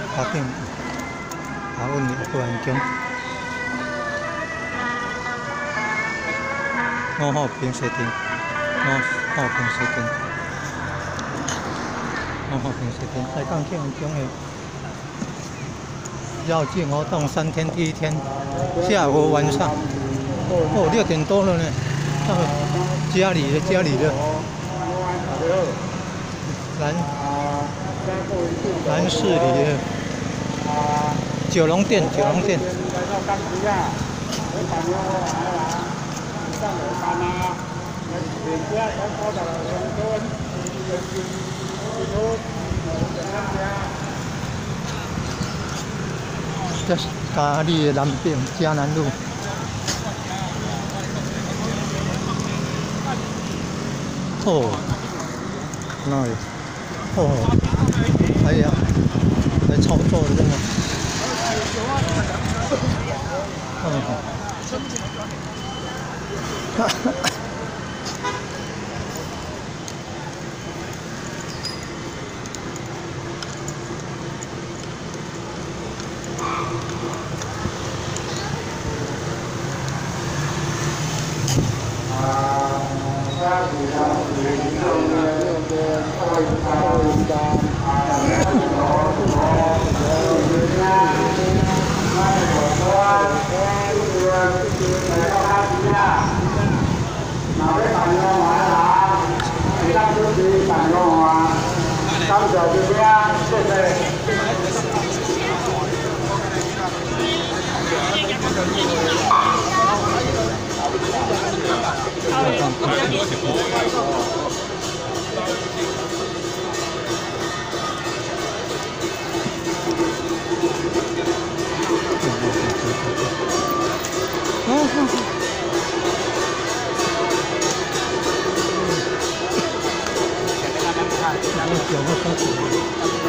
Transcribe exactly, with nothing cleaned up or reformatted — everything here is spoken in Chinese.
头顶阿阮的保安宫，五号平西町，五号平西町，五号平西町，来讲保安宫的绕境活动三天，第一天下午晚上，哦，六点多了呢，到家里了，家里了，南南市里的九龙店，九龙店。这是嘉义的南边嘉南路。哦，那里，哦，哎呀，来操作的嘛。嗯。哈哈。九个小时。